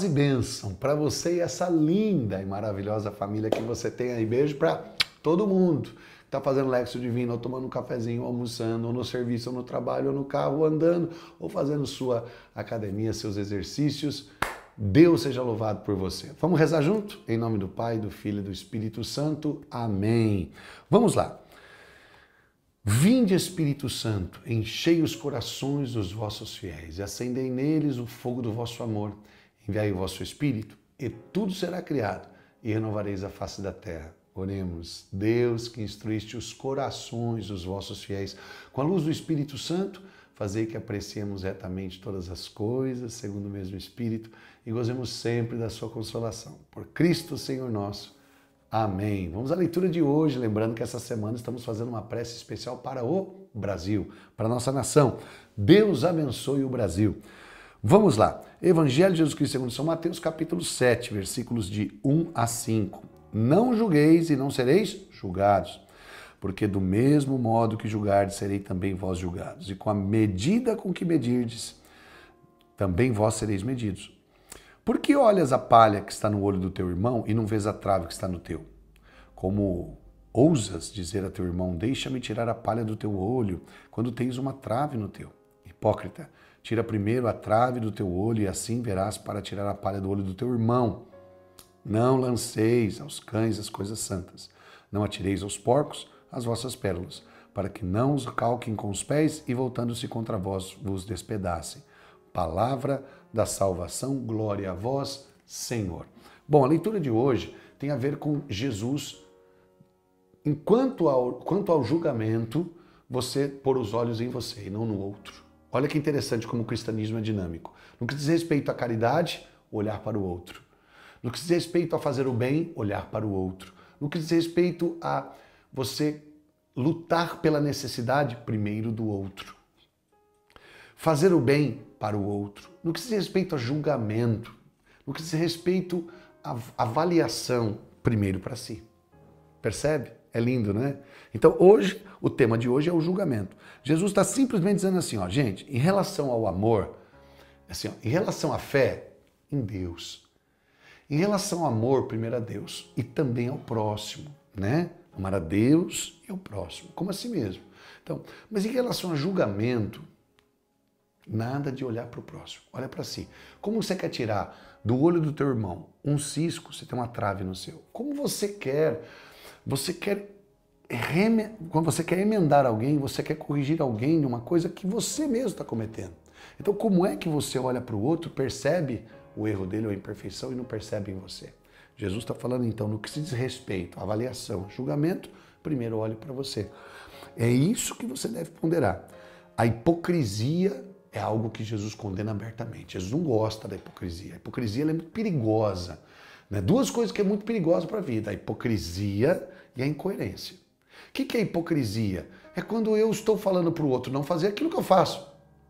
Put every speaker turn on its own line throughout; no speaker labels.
e bênção para você e essa linda e maravilhosa família que você tem aí. Beijo para todo mundo que está fazendo Lexio Divino, ou tomando um cafezinho, ou almoçando, ou no serviço, ou no trabalho, ou no carro, ou andando, ou fazendo sua academia, seus exercícios. Deus seja louvado por você. Vamos rezar junto? Em nome do Pai, do Filho e do Espírito Santo. Amém. Vamos lá. Vinde, Espírito Santo, enchei os corações dos vossos fiéis e acendei neles o fogo do vosso amor. Enviai o vosso Espírito e tudo será criado e renovareis a face da terra. Oremos. Deus, que instruíste os corações dos vossos fiéis com a luz do Espírito Santo, fazei que apreciemos retamente todas as coisas, segundo o mesmo Espírito, e gozemos sempre da sua consolação. Por Cristo, Senhor nosso. Amém. Vamos à leitura de hoje, lembrando que essa semana estamos fazendo uma prece especial para o Brasil, para a nossa nação. Deus abençoe o Brasil. Vamos lá. Evangelho de Jesus Cristo segundo São Mateus, capítulo 7, versículos de 1 a 5. Não julgueis e não sereis julgados, porque do mesmo modo que julgardes, serei também vós julgados. E com a medida com que medirdes, também vós sereis medidos. Por que olhas a palha que está no olho do teu irmão e não vês a trave que está no teu? Como ousas dizer a teu irmão, deixa-me tirar a palha do teu olho, quando tens uma trave no teu? Hipócrita, tira primeiro a trave do teu olho e assim verás para tirar a palha do olho do teu irmão. Não lanceis aos cães as coisas santas, não atireis aos porcos as vossas pérolas, para que não os calquem com os pés e voltando-se contra vós vos despedacem. Palavra da salvação, glória a vós, Senhor. Bom, a leitura de hoje tem a ver com Jesus. Quanto ao julgamento, você pôr os olhos em você e não no outro. Olha que interessante como o cristianismo é dinâmico. No que diz respeito à caridade, olhar para o outro. No que diz respeito a fazer o bem, olhar para o outro. No que diz respeito a você lutar pela necessidade, primeiro do outro. Fazer o bem para o outro. No que diz respeito a julgamento, no que diz respeito à avaliação, primeiro para si. Percebe? É lindo, né? Então, hoje, o tema de hoje é o julgamento. Jesus está simplesmente dizendo assim, ó, gente, em relação ao amor, assim, ó, em relação à fé, em Deus. Em relação ao amor, primeiro a Deus e também ao próximo, né? Amar a Deus e ao próximo, como a si mesmo. Então, mas em relação a julgamento, nada de olhar para o próximo, olha para si. Como você quer tirar do olho do teu irmão um cisco, você tem uma trave no seu. Como quando você quer emendar alguém, você quer corrigir alguém de uma coisa que você mesmo está cometendo. Então, como é que você olha para o outro, percebe o erro dele ou a imperfeição e não percebe em você? Jesus está falando, então, no que se diz respeito à avaliação, julgamento, primeiro olhe para você. É isso que você deve ponderar. A hipocrisia é algo que Jesus condena abertamente. Jesus não gosta da hipocrisia. A hipocrisia ela é muito perigosa. Né? Duas coisas que é muito perigosa para a vida, a hipocrisia e a incoerência. O que é hipocrisia? É quando eu estou falando para o outro não fazer aquilo que eu faço.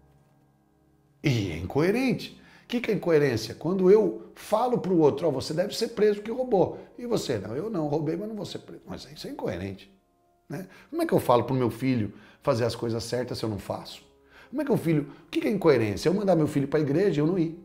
E é incoerente. O que é incoerência? Quando eu falo para o outro, ó, você deve ser preso porque roubou. E você? Não, eu não roubei, mas não vou ser preso. Mas isso é incoerente. Né? Como é que eu falo para o meu filho fazer as coisas certas se eu não faço? Como é que o filho... O que é incoerência? Eu mandar meu filho para a igreja e eu não ir.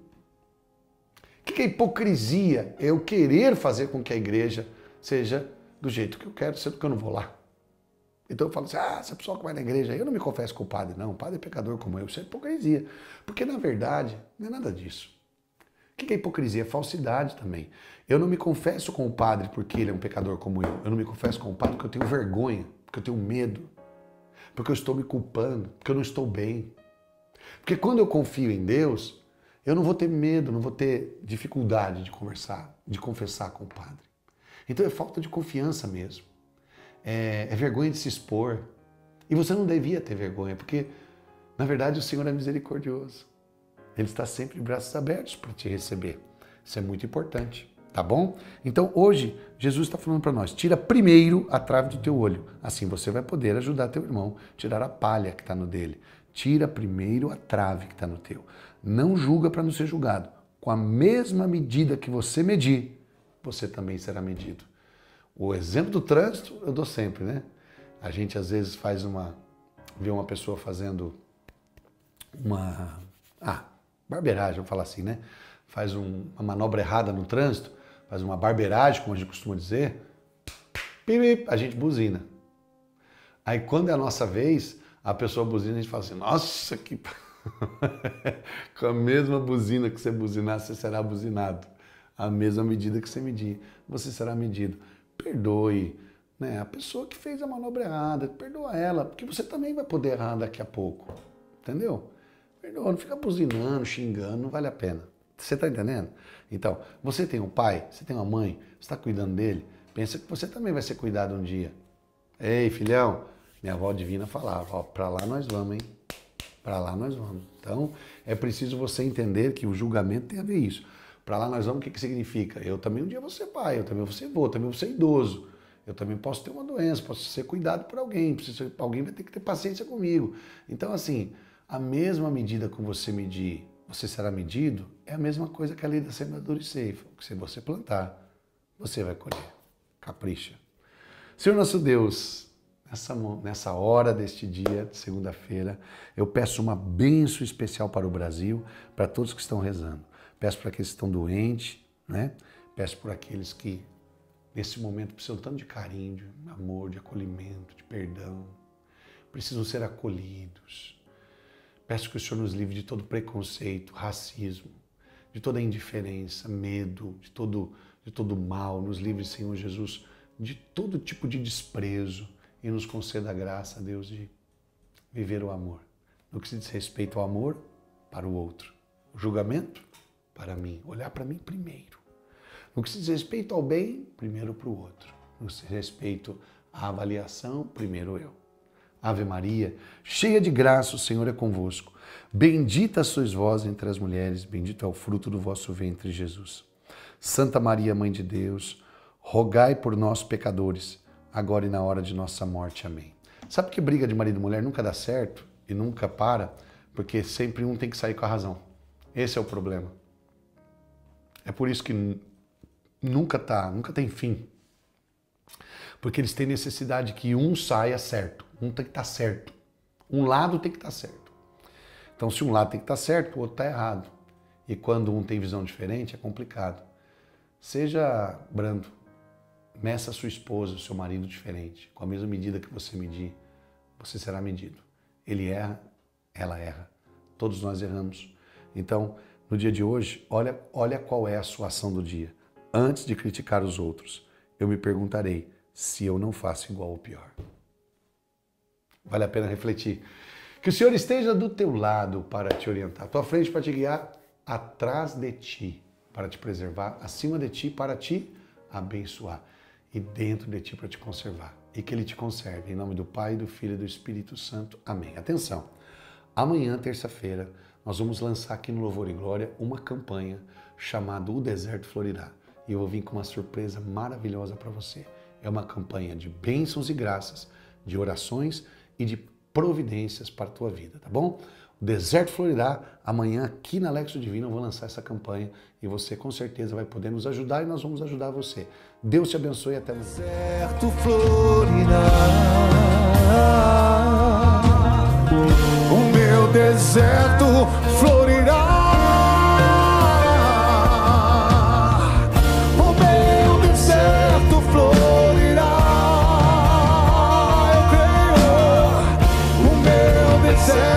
O que é hipocrisia? É eu querer fazer com que a igreja seja do jeito que eu quero, sendo que eu não vou lá. Então eu falo assim, essa pessoa que vai na igreja, eu não me confesso com o padre, não. O padre é pecador como eu. Isso é hipocrisia. Porque, na verdade, não é nada disso. O que é hipocrisia? É falsidade também. Eu não me confesso com o padre porque ele é um pecador como eu. Eu não me confesso com o padre porque eu tenho vergonha, porque eu tenho medo, porque eu estou me culpando, porque eu não estou bem. Porque quando eu confio em Deus, eu não vou ter medo, não vou ter dificuldade de conversar, de confessar com o padre. Então é falta de confiança mesmo. É vergonha de se expor. E você não devia ter vergonha, porque, na verdade, o Senhor é misericordioso. Ele está sempre de braços abertos para te receber. Isso é muito importante, tá bom? Então, hoje, Jesus está falando para nós, tira primeiro a trave do teu olho. Assim você vai poder ajudar teu irmão a tirar a palha que está no dele. Tira primeiro a trave que está no teu. Não julga para não ser julgado. Com a mesma medida que você medir, você também será medido. O exemplo do trânsito eu dou sempre, né? A gente às vezes vê uma pessoa fazendo barbeiragem, vamos falar assim, né? faz uma manobra errada no trânsito, faz uma barbeiragem, como a gente costuma dizer, a gente buzina. Aí quando é a nossa vez, a pessoa buzina e a gente fala assim, nossa, que... Com a mesma buzina que você buzinar, você será buzinado. A mesma medida que você medir, você será medido. Perdoe, né, a pessoa que fez a manobra errada, perdoa ela, porque você também vai poder errar daqui a pouco. Entendeu? Perdoa, não fica buzinando, xingando, não vale a pena. Você está entendendo? Então, você tem um pai, você tem uma mãe, você está cuidando dele, pensa que você também vai ser cuidado um dia. Ei, filhão, minha avó divina falava, ó, pra lá nós vamos, hein? Pra lá nós vamos. Então, é preciso você entender que o julgamento tem a ver isso. Pra lá nós vamos, o que significa? Eu também um dia vou ser pai, eu também vou ser avô, eu também vou ser idoso. Eu também posso ter uma doença, posso ser cuidado por alguém, alguém vai ter que ter paciência comigo. Então, assim, a mesma medida que você medir, você será medido, é a mesma coisa que a lei da semeadura e ceifa. O que se você plantar, você vai colher. Capricha. Senhor nosso Deus, nessa hora deste dia, de segunda-feira, eu peço uma bênção especial para o Brasil, para todos que estão rezando. Peço para aqueles que estão doentes, né? Peço por aqueles que, nesse momento, precisam tanto de carinho, de amor, de acolhimento, de perdão. Precisam ser acolhidos. Peço que o Senhor nos livre de todo preconceito, racismo, de toda indiferença, medo, de todo mal. Nos livre, Senhor Jesus, de todo tipo de desprezo e nos conceda a graça, Deus, de viver o amor. No que se diz respeito ao amor, para o outro. O julgamento, para mim. Olhar para mim primeiro. No que se diz respeito ao bem, primeiro para o outro. No que se diz respeito à avaliação, primeiro eu. Ave Maria, cheia de graça, o Senhor é convosco. Bendita sois vós entre as mulheres, bendito é o fruto do vosso ventre, Jesus. Santa Maria, Mãe de Deus, rogai por nós, pecadores, agora e na hora de nossa morte. Amém. Sabe que briga de marido e mulher nunca dá certo e nunca para? Porque sempre um tem que sair com a razão. Esse é o problema. É por isso que nunca tem fim. Porque eles têm necessidade que um saia certo. Um tem que estar certo. Um lado tem que estar certo. Então, se um lado tem que estar certo, o outro está errado. E quando um tem visão diferente, é complicado. Seja brando. Meça a sua esposa, o seu marido diferente. Com a mesma medida que você medir, você será medido. Ele erra, ela erra. Todos nós erramos. Então, no dia de hoje, olha qual é a sua ação do dia. Antes de criticar os outros, eu me perguntarei se eu não faço igual ou pior. Vale a pena refletir. Que o Senhor esteja do teu lado para te orientar, à tua frente para te guiar, atrás de ti para te preservar, acima de ti para te abençoar e dentro de ti para te conservar. E que Ele te conserve. Em nome do Pai, do Filho e do Espírito Santo. Amém. Atenção, amanhã, terça-feira, nós vamos lançar aqui no Louvor e Glória uma campanha chamada O Deserto Florirá. E eu vou vir com uma surpresa maravilhosa para você. É uma campanha de bênçãos e graças, de orações e de providências para a tua vida, tá bom? O Deserto Florirá, amanhã aqui na Lexo Divino eu vou lançar essa campanha e você com certeza vai poder nos ajudar e nós vamos ajudar você. Deus te abençoe e até amanhã.
Deserto florirá, o meu deserto florirá. Say